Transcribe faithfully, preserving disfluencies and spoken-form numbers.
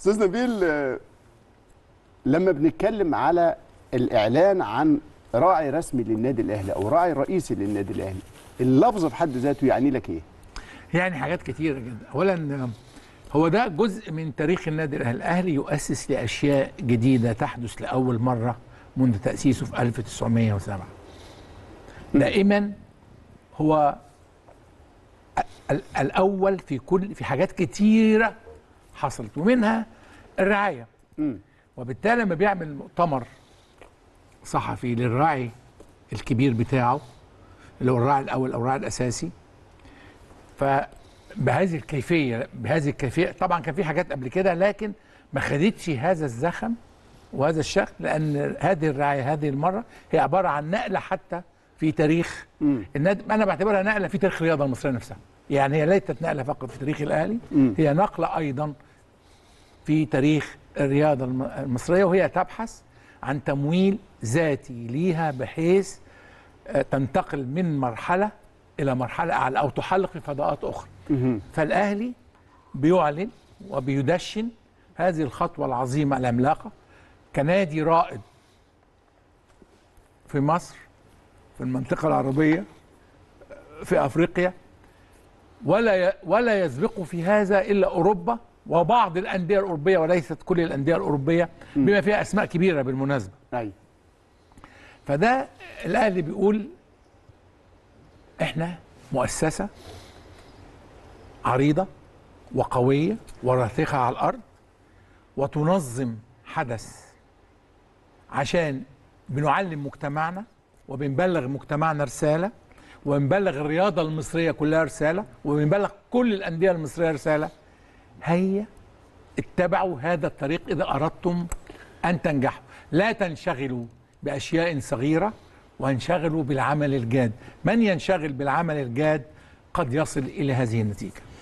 استاذ نبيل، لما بنتكلم على الاعلان عن راعي رسمي للنادي الاهلي او راعي رئيسي للنادي الاهلي، اللفظ في حد ذاته يعني لك ايه؟ يعني حاجات كتيره جدا. اولا هو ده جزء من تاريخ النادي الاهلي. الاهلي يؤسس لاشياء جديده تحدث لاول مره منذ تاسيسه في ألف وتسعمائة وسبعة. دائما هو الاول في كل في حاجات كتيره حصلت، ومنها الرعايه. م. وبالتالي لما بيعمل مؤتمر صحفي للراعي الكبير بتاعه اللي هو الراعي الاول او الراعي الاساسي، فبهذه الكيفيه بهذه الكيفيه طبعا كان في حاجات قبل كده لكن ما خدتش هذا الزخم وهذا الشكل، لان هذه الرعايه هذه المره هي عباره عن نقله حتى في تاريخ النادي. انا بعتبرها نقله في تاريخ الرياضه المصريه نفسها. يعني هي ليست نقله فقط في تاريخ الاهلي، هي نقله ايضا في تاريخ الرياضه المصريه، وهي تبحث عن تمويل ذاتي ليها بحيث تنتقل من مرحله الى مرحله اعلى او تحلق في فضاءات اخرى. فالاهلي بيعلن وبيدشن هذه الخطوه العظيمه العملاقه كنادي رائد في مصر، في المنطقه العربيه، في افريقيا، ولا ولا يسبق في هذا الا اوروبا وبعض الانديه الاوروبيه وليست كل الانديه الاوروبيه بما فيها اسماء كبيره بالمناسبه. ايوه. فده الاهلي بيقول احنا مؤسسه عريضه وقويه وراسخه على الارض وتنظم حدث عشان بنعلم مجتمعنا وبنبلغ مجتمعنا رساله وبنبلغ الرياضه المصريه كلها رساله وبنبلغ كل الانديه المصريه رساله. هيا اتبعوا هذا الطريق اذا اردتم ان تنجحوا، لا تنشغلوا باشياء صغيره وانشغلوا بالعمل الجاد. من ينشغل بالعمل الجاد قد يصل الى هذه النتيجه.